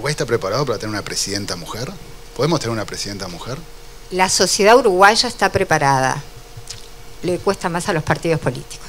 Uruguay está preparado para tener una presidenta mujer? ¿Podemos tener una presidenta mujer? La sociedad uruguaya está preparada. Le cuesta más a los partidos políticos.